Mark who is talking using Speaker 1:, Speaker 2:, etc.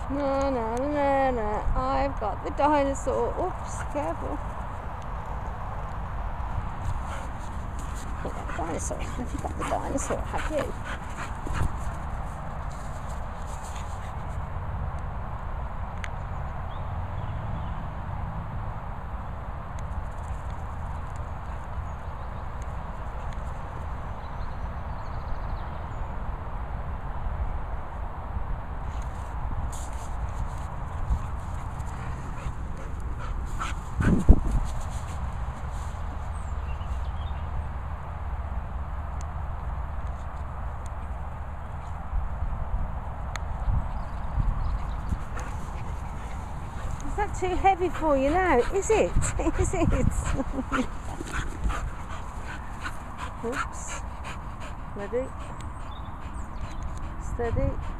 Speaker 1: No, no, no, no. I've got the dinosaur. Oops, careful. Yeah, dinosaur. Have you got the dinosaur? Have you? Is that too heavy for you now? Is it? Is it? Oops. Ready? Steady.